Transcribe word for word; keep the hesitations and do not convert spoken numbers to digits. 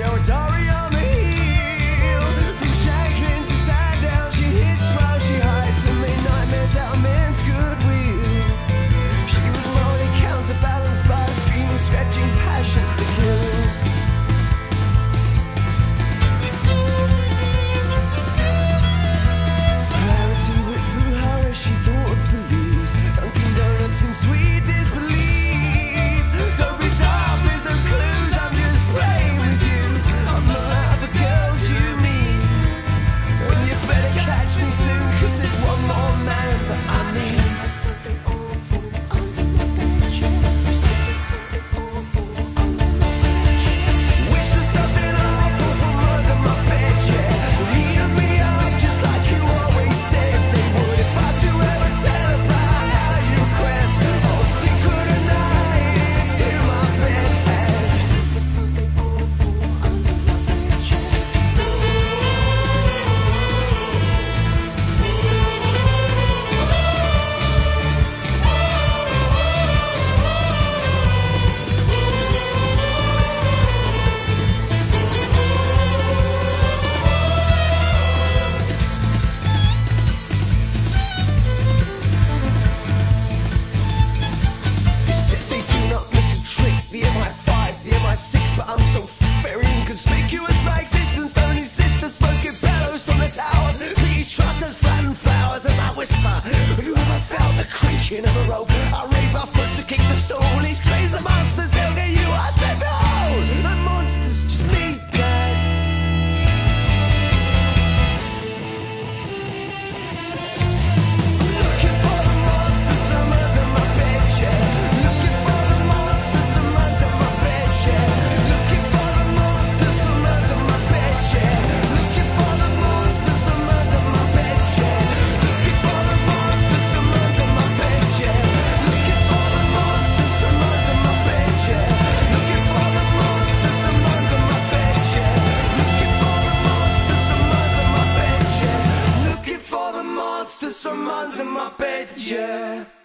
Atari on the heel. From Shanklin to Sandown, she hits while she hides and made nightmares out of men's goodwill. She was morally counterbalanced by a screaming, scratching passion for the kill. Clarity went through her as she thought of police, Dunkin' Donuts and sweet disbelief. Don't be daft, there's no clues, I'm just playing with you. I'm not like the girls you meet, and you better catch me soon, cause there's one more man that I need. There's something awful under my bed, yeah. You said there's something awful under my bed, yeah. Wish there's something awful from under my bed, yeah. Eating me up just like you always said they would. If I still ever tell about how you crept all secret and night into my bed. You said there's something awful under my bed, yeah. They said they do not miss a trick, the M I five, the M I six, but I'm so very inconspicuous. My existence don't exist, the smoking bellows from the towers. These trusts as flattened flowers as I whisper. Have you ever felt the creaking of a rope? I raise my foot to kick the stool. He screams the monsters, they'll get you. I say, behold, the monster's just me, Dad. Looking for the monster, some under my bed, yeah. Looking for the monster, some under my bed, yeah. Looking for the monster, some under my bed, yeah. Looking for the monster, some under my bed, yeah. Looking for the monster, some under my bed, yeah. Looking for the monster, some under my bed, yeah. Looking for the monster, some under my bed, yeah. Looking for the monster, some under my bed, yeah. Looking for the monster, some under my bed, yeah.